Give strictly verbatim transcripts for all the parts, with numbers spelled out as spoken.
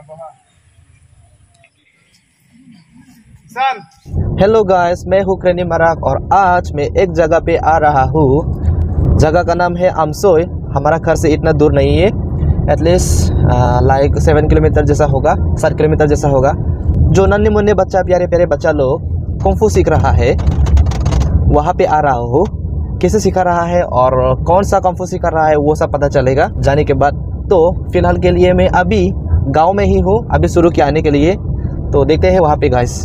Hello guys, मैं हूँ क्रेनी मराक और आज मैं एक जगह पे आ रहा हूँ। जगह का नाम है अमसोई। हमारा घर से इतना दूर नहीं है, एटलीस्ट लाइक सेवन किलोमीटर जैसा होगा, सात किलोमीटर जैसा होगा। जो नन्हे मुन्ने बच्चा, प्यारे प्यारे बच्चा लोग कुंफू सीख रहा है, वहाँ पे आ रहा हूँ। कैसे सिखा रहा है और कौन सा कुंफू सिखा रहा है वो सब पता चलेगा जाने के बाद। तो फिलहाल के लिए मैं अभी गाँव में ही हूँ, अभी शुरू किया आने के लिए। तो देखते हैं वहाँ पे गाइस।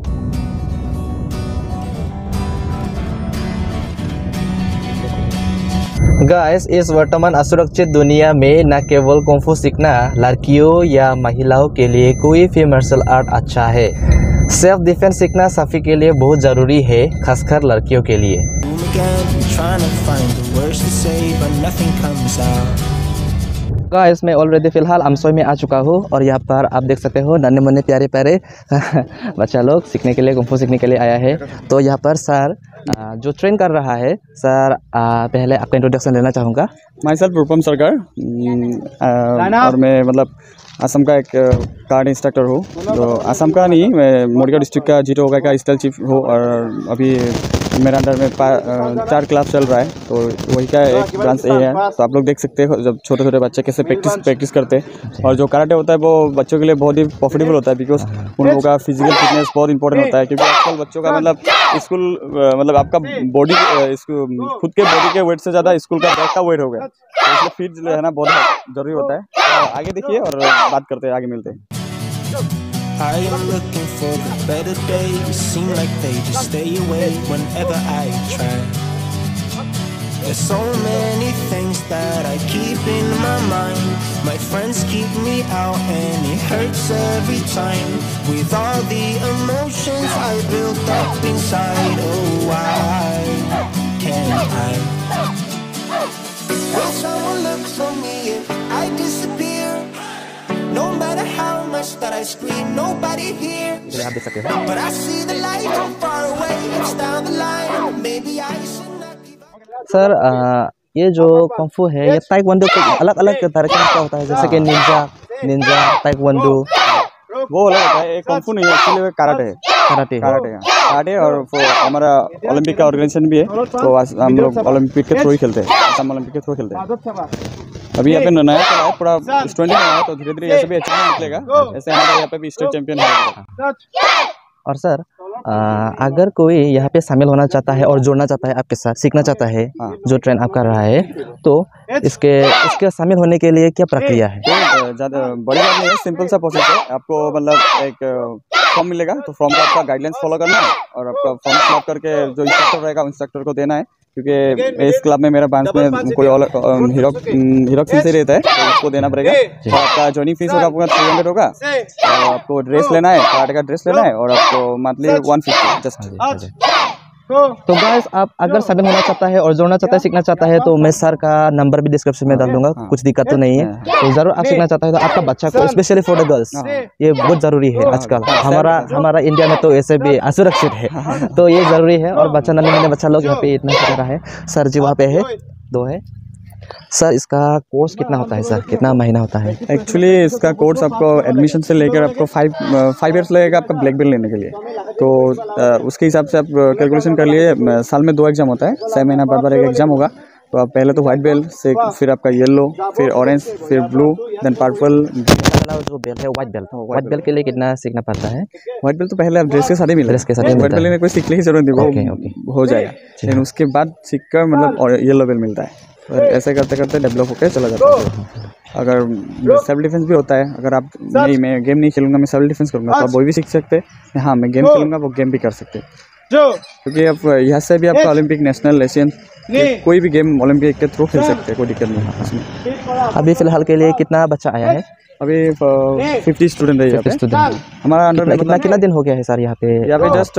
गाइस, इस वर्तमान असुरक्षित दुनिया में न केवल कुंफू सीखना लड़कियों या महिलाओं के लिए कोई भी मार्शल आर्ट अच्छा है, सेल्फ डिफेंस सीखना सभी के लिए बहुत ज़रूरी है, खासकर लड़कियों के लिए। गाइस, मैं ऑलरेडी फ़िलहाल अमसोई में आ चुका हूँ और यहाँ पर आप देख सकते हो नन्हे मुन्ने प्यारे प्यारे बच्चा लोग सीखने के लिए, कुंफू सीखने के लिए आया है। तो यहाँ पर सर जो ट्रेन कर रहा है, सर पहले आपका इंट्रोडक्शन लेना चाहूँगा। माई सेल्फ रूपम सरकार, और मैं मतलब असम का एक कार्ड इंस्ट्रक्टर हूँ। तो असम का नहीं, मैं मोरिया डिस्ट्रिक्ट का जीरो होगा का स्टाइल चीफ हूँ और अभी मेरे अंडर में चार क्लास चल रहा है। तो वही का एक ब्रांच ए है। तो आप लोग देख सकते हो जब छोटे छोटे बच्चे कैसे प्रैक्टिस प्रैक्टिस करते हैं। और जो कराटे होता है वो बच्चों के लिए बहुत ही प्रॉफिटेबल होता है, बिकॉज उन लोगों का फिजिकल फिटनेस बहुत इंपॉर्टेंट होता है। क्योंकि आजकल बच्चों का मतलब स्कूल मतलब आपका बॉडी खुद के बॉडी के वेट से ज़्यादा स्कूल का बैग का वेट हो गया, तो इसलिए फिट जो है ना बहुत ज़रूरी होता है। तो आगे देखिए और बात करते हैं, आगे मिलते हैं। I am looking for the better days, seem like they just stay away whenever I try. There's so many things that I keep in my mind. My friends keep me out and it hurts every time. With all the emotions I built up inside, oh why can't I? When someone looks on me and I disappear, no matter how much that I scream, nobody hears. But I see the light from far away, it's down the line. Maybe I should not give up. Sir, ये जो kung fu है ये taekwondo के अलग अलग तरह का होता है, जैसे कि निंजा निंजा ताइक्वांडो वो अलग होता है। एक कुंफू नहीं है, एक्चुअली वो कराटे है। कराटे कराटे है कराटे और हमारा ओलंपिक का ऑर्गेनाइजेशन भी है। तो हम लोग ओलंपिक के थ्रू ही खेलते हैं, असम ओलंपिक के थ्रू खेलते हैं। अभी यहाँ पे नया चला है, पूरा स्टूडेंट नया है, तो धीरे धीरे ऐसे भी अच्छा निकलेगा। ऐसे हमारे यहाँ पे भी स्टेट चैंपियन है। और सर, आ, अगर कोई यहाँ पे शामिल होना चाहता है और जुड़ना चाहता है, आपके साथ सीखना चाहता है, जो ट्रेन आप कर रहा है, तो इसके इसके शामिल होने के लिए क्या प्रक्रिया है? ज़्यादा बड़ी बात नहीं है, सिंपल सा प्रोसेस है। आपको मतलब एक फॉर्म मिलेगा, तो फॉर्म का आपका गाइडलाइंस फॉलो करना है और आपका फॉर्म फिल करके जो इंस्ट्रक्टर रहेगा इंस्ट्रक्टर को देना है। क्योंकि इस क्लब में मेरा ब्रांच में कोई हीरो हीरो से रहता है, तो उसको देना पड़ेगा। तो आपका ज्वाइनिंग फीस होगा आपका थ्री हंड्रेड होगा, और आपको ड्रेस लेना है, कराटे का ड्रेस लेना है, और आपको मंथली वन फिफ्टी जस्ट। तो गाइस, आप अगर शामिल होना चाहता है और जोड़ना चाहता है, सीखना चाहता है, तो मैं सर का नंबर भी डिस्क्रिप्शन में डाल दूंगा। कुछ दिक्कत तो नहीं है, तो जरूर आप सीखना चाहता है तो आपका बच्चा को, स्पेशली फॉर द गर्ल्स, ये बहुत ज़रूरी है आजकल। हमारा हमारा इंडिया में तो ऐसे भी असुरक्षित है, तो ये ज़रूरी है। और बच्चा नन्हे नन्हे बच्चा लोग यहाँ पे इतना सीख रहा है। सर जी वहाँ पे है, दो है। सर, इसका कोर्स कितना होता है सर, कितना महीना होता है? एक्चुअली इसका कोर्स आपको एडमिशन से लेकर आपको फाइव फाइव ईयर्स लगेगा आपका ब्लैक बेल्ट लेने के लिए। तो आ, उसके हिसाब से आप कैलकुलेशन कर लिए। साल में दो एग्जाम होता है, छः महीना बाद बार एक एग्जाम होगा। तो आप पहले तो व्हाइट बेल्ट से, फिर आपका येलो, फिर ऑरेंज, फिर ब्लू, देन पर्पल। जो बेल्ट है व्हाइट बेल्ट, व्हाइट बेल्ट के लिए कितना सीखना पड़ता है? व्हाइट बेल्ट तो पहले आप ड्रेस के साथ ही मिले, ड्रेस के साथ व्हाइट बेल्ट में कोई सीखने की जरूरत नहीं, वो हो जाएगा। लेकिन उसके बाद सीख कर मतलब येलो बेल्ट मिलता है। और ऐसे करते करते डेवलप होकर चला जाता है। अगर सेल्फ डिफेंस भी होता है, अगर आप नहीं मैं गेम नहीं खेलूंगा, मैं सेल्फ डिफेंस करूंगा, तो आप वो भी सीख सकते हैं। हाँ, मैं गेम खेलूंगा, वो गेम भी कर सकते हैं। क्योंकि आप यहाँ से भी आपका ओलंपिक, नेशनल, एशियन, कोई भी गेम ओलंपिक के थ्रू खेल सकते हैं, कोई दिक्कत नहीं है उसमें। अभी फिलहाल के लिए कितना बच्चा आया है? अभी फिफ्टी स्टूडेंट है यहाँ पे हमारा अंडर में। कितना कितना दिन हो गया है सर यहाँ पे? यहाँ पे जस्ट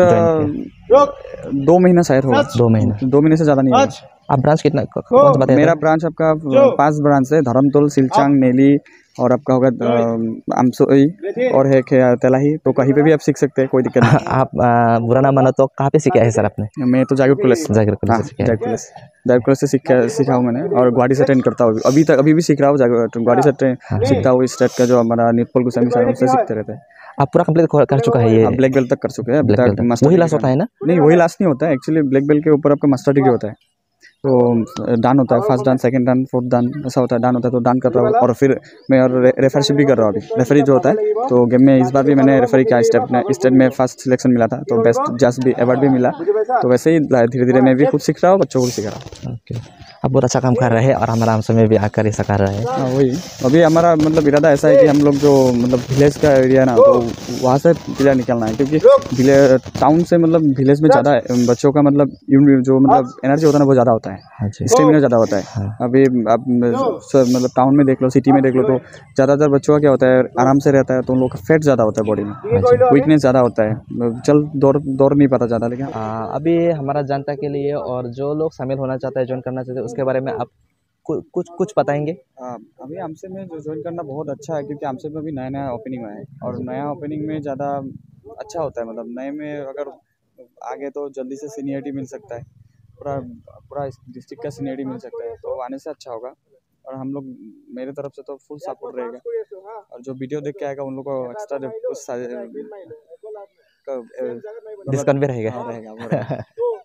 दो महीना शायद होगा। दो महीना दो महीने से ज़्यादा नहीं है। आप ब्रांच कितना? कौन सा बताया? मेरा ब्रांच आपका पांच ब्रांच है, धर्मतोल, सिलचांग, नेली, और आपका होगा आमसोई और है तेलाही, तो कहीं पे भी आप सीख सकते हैं, कोई दिक्कत नहीं। आप आ, बुरा ना मानो तो कहाँ पे सीखे हैं सर आपने? मैं तो जागीर कॉलेज जागीर कॉलेज हाँ से सीखे हैं। जागीर कॉलेज जागीर कॉलेज से सीखा सीखा हूँ मैंने, और गुवाहाटी से ट्रेन करता हूँ अभी तक, अभी भी सीख रहा हूँ। गुवाहाटी से ट्रेन सीखता हूँ। स्टेट का जो हमारा नितपल गोस्वामी सर उनसे सीखते रहते हैं। आप पूरा कंप्लीट कर चुका है ये? ब्लैक बेल्ट तक कर चुके हैं। ब्लैक बेल्ट वही लास्ट होता है ना? नहीं, वही लास्ट नहीं होता है एक्चुअली। ब्लैक बेल्ट के ऊपर आपका मास्टर डिग्री होता है, तो डान होता है, first dan, second dan, fourth dan, ऐसा होता है। डान होता है तो डान कर रहा हूँ, और फिर मैं और रे, रेफरशिप भी कर रहा हूँ अभी। रेफरी जो होता है, तो गेम में इस बार भी मैंने रेफरी किया। स्टेट में स्टेट में फर्स्ट सिलेक्शन मिला था, तो बेस्ट जज भी अवार्ड भी मिला। तो वैसे ही धीरे धीरे मैं भी खुद सीख रहा हूँ, बच्चों को सिखा रहा हूँ। ओके, आप बहुत अच्छा काम कर रहे हैं और हमारा आमसोई में भी आकर ऐसा कर रहे हैं। हाँ वही, अभी हमारा मतलब इरादा ऐसा है कि हम लोग जो मतलब विलेज का एरिया है ना, तो वहाँ से प्लेयर निकलना है, क्योंकि टाउन से मतलब विलेज में ज़्यादा बच्चों का मतलब जो मतलब एनर्जी होता है ना, वो ज़्यादा होता है, स्टेमिना ज़्यादा होता है। हाँ। अभी आप मतलब टाउन में देख लो, सिटी में देख लो, तो ज़्यादातर बच्चों का क्या होता है, आराम से रहता है, तो उन लोग का फैट ज़्यादा होता है बॉडी में, वीकनेस ज़्यादा होता है, चल दौड़ दौड़ नहीं पाता ज़्यादा। लेकिन आ, अभी हमारा जनता के लिए और जो लोग शामिल होना चाहते हैं, ज्वाइन करना चाहते हैं, उसके बारे में आप कु, कुछ कुछ बताएंगे? हाँ, अभी आमसे में जो ज्वाइन करना बहुत अच्छा है, क्योंकि आमसे में अभी नया नया ओपनिंग हुआ है, और नया ओपनिंग में ज़्यादा अच्छा होता है। मतलब नए में अगर आगे तो जल्दी से सीनियरिटी मिल सकता है, पूरा पूरा डिस्ट्रिक्ट का सीनियरिटी मिल सकता है, तो आने से अच्छा होगा। और हम लोग, मेरे तरफ से तो फुल सपोर्ट रहेगा, और जो वीडियो देख के आएगा उन लोग को एक्स्ट्रा कुछ डिस्काउंट भी रहेगा। हाँ, रहेगा वो रहेगा।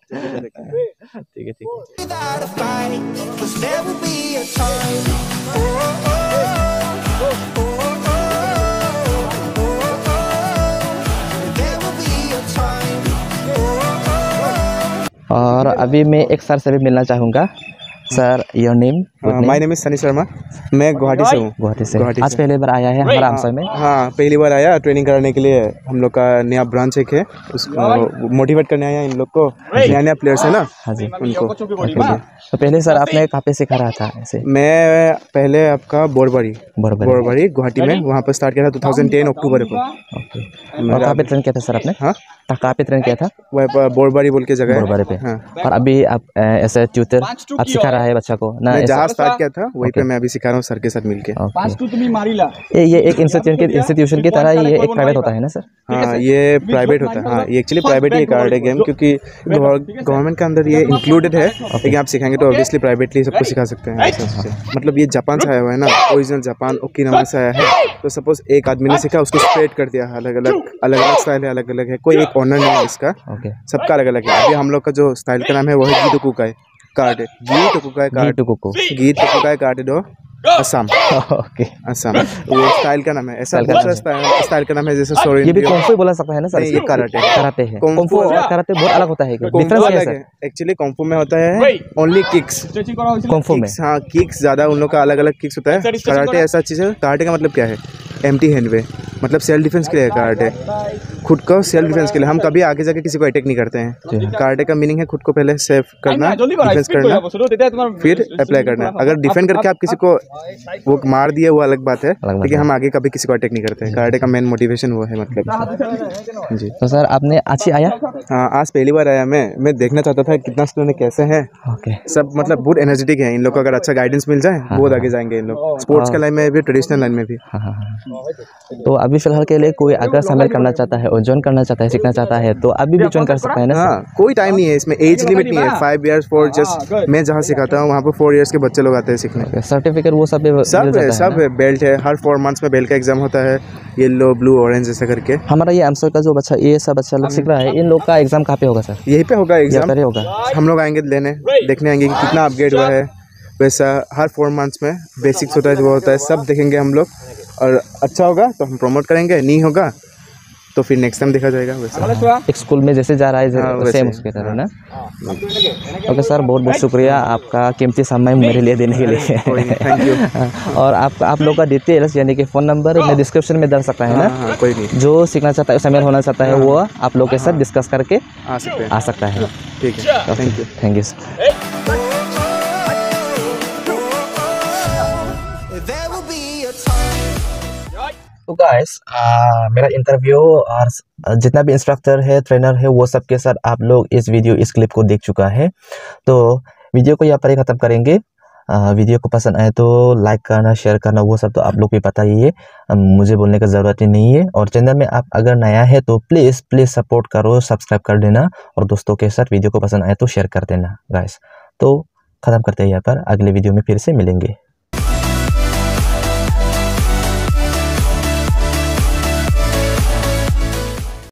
ठीक है, ठीक है। Without a fight, 'cause there will be a time. Oh, oh, oh, oh, oh, oh. There will be a time. Oh, oh. और अभी मैं एक सर से भी मिलना चाहूँगा। Sir, your name? My name is Sunny Sharma, मैं गुवाहाटी से हूँ। गुवाहाटी से गुवाहाटी आज से। पहले बार आया है हमारा आमसोई में? हाँ, पहली बार आया ट्रेनिंग कराने के लिए। हम लोग का नया ब्रांच एक है, उसको मोटिवेट करने आया इन लोग को। नया नया प्लेयर्स है ना, हाँ जी, उनको। तो पहले सर आपने कहाँ पे सिखा रहा था ऐसे? मैं पहले आपका बोरबारी बोरबारी बोरबारी गुवाहाटी में, वहाँ पर स्टार्ट किया था दो हज़ार दस अक्टूबर को। ओके, और कहाँ पे ट्रेन किया था सर आपने? हाँ, कहाँ पे ट्रेन किया था? वह बोरबारी बोल के जगह है। बोरबारी पे। हाँ। और अभी आप अ, ऐसे ट्यूटर आप सिखा रहा है बच्चा को ना? मैं ऐसे- जहाँ स्टार्ट किया था वहीं पे मैं अभी सिखा रहा हूँ सर के साथ मिलके। ओके। ये ये एक इंस्टीट्यूशन की इंस्टीट्यूशन की तरह ये एक प्राइवेट होता है ना सर? हाँ, ये प्राइवेट होता है। हाँ, ये एक्चुअली प्राइवेट ही कार्ड है गेम, क्योंकि गवर्नमेंट के अंदर ये इंक्लूडेड है, लेकिन आप सिखाएंगे तो ऑब्वियसली प्राइवेटली सबको सिखा सकते हैं। ऐसा चीज़ है। मतलब ये जापान से आया हुआ है ना, ओरिजिनल जापान ओकिनावा से आया है। तो सपोज एक आदमी ने सीखा, उसको स्प्रेड कर दिया, अलग अलग अलग अलग स्टाइल है, अलग अलग है, कोई एक ऑनर नहीं है इसका, ओके। सबका अलग अलग है। अभी हम लोग का जो स्टाइल का नाम है वो है गीत टोकुगाई कार्ड है। गीत टोकुगाई कार्ड, टोकुको गीत टोकुगाई कार्ड दो असम। ओके, असम वो स्टाइल का नाम है। ऐसा बहुत सा स्टाइल स्टाइल का नाम है, जैसे सोरेन। ये भी कुंफू बोला सकता है ना सर? नहीं, ये कराटे है। कराटे है। कुंफू कुंफू और कराटे बहुत अलग होता है, कुंफू डिफरेंस क्या है अलग सर? है। एक्चुअली कुंफू में होता है ओनली किक्स, कुंफू में? हाँ, किक्स ज़्यादा उन लोग का अलग अलग किक्स होता है। कराटे ऐसा चीज़ है, कराटे का मतलब क्या है, एम्प्टी हैंड वे, मतलब सेल्फ डिफेंस के लिए है कराटे, खुद को सेल्फ डिफेंस के लिए। हम कभी आगे जाके किसी को अटैक नहीं करते हैं। कराटे का मीनिंग है खुद को पहले सेफ करना, डिफेंस करना, फिर अप्लाई करना। अगर डिफेंड करके आप किसी को वो मार दिए वो अलग बात है, लेकिन हम आगे कभी किसी को अटैक नहीं करते हैं। कराटे का मेन मोटिवेशन वो है, मतलब जी। तो सर आपने आज ही आया? हाँ, आज पहली बार आया मैं मैं देखना चाहता था कितना स्टूडेंट कैसे हैं। ओके, सब मतलब बहुत एनर्जेटिक है। इन लोग को अगर अच्छा गाइडेंस मिल जाए बहुत आगे जाएंगे इन लोग, स्पोर्ट्स के लाइन में भी, ट्रेडिशनल लाइन में भी। हाँ हाँ हाँ। तो अभी फिलहाल के लिए कोई अगर शामिल करना चाहता है और ज्वाइन करना चाहता है, सीखना चाहता है, तो अभी भी ज्वाइन कर सकता है ना? हाँ, कोई टाइम नहीं है इसमें, एज लिमिट नहीं है। फाइव इयर्स फोर जस्ट मैं जहाँ सिखाता हूँ वहाँ पर फोर इयर्स के बच्चे लोग आते हैं सीखने। सर्टिफिकेट वो सब भी सब है, सब है। बेल्ट है, हर फोर मंथ्स में बेल्ट का एग्जाम होता है, येलो ब्लू ऑरेंज ऐसा करके। हमारा ये आमसोई का जो बच्चा, ये सब बच्चा लोग सीख रहा है, इन लोग का एग्जाम कहाँ पे होगा सर? यहीं पे होगा एग्जाम, यहाँ पे होगा। हम लोग आएंगे लेने, देखने आएंगे कि कितना अपग्रेड हुआ है। वैसा हर फोर मंथ्स में बेसिक्स होता है, वो होता है, सब देखेंगे हम लोग। और अच्छा होगा तो हम प्रमोट करेंगे, नहीं होगा तो फिर नेक्स्ट टाइम देखा जाएगा। वैसा एक स्कूल में जैसे जा रहा है हाँ, सेम उसके तरह ना? ओके सर, बहुत बहुत शुक्रिया आपका कीमती समय मेरे लिए देने के लिए। Thank you. और आप आप लोग का डिटेल्स यानी कि फ़ोन नंबर मैं डिस्क्रिप्शन में डाल सकता है ना? हाँ, कोई नहीं, जो सीखना चाहता है, शामिल होना चाहता है, वो आप लोग के साथ डिस्कस करके आ सकते हैं। आ सकता है। ठीक है, thank you. Thank you sir. There will be a time. तो गाइस, मेरा इंटरव्यू और जितना भी इंस्ट्रक्टर है, ट्रेनर है, वो सब के साथ आप लोग इस वीडियो इस क्लिप को देख चुका है। तो वीडियो को यहाँ पर ही ख़त्म करेंगे। वीडियो को पसंद आए तो लाइक करना, शेयर करना, वो सब तो आप लोग भी पता ही है, मुझे बोलने का ज़रूरत ही नहीं है। और चैनल में आप अगर नया है तो प्लीज़ प्लीज़ सपोर्ट करो, सब्सक्राइब कर देना और दोस्तों के साथ वीडियो को पसंद आए तो शेयर कर देना गाइस। तो ख़त्म करते हैं यहाँ पर, अगले वीडियो में फिर से मिलेंगे।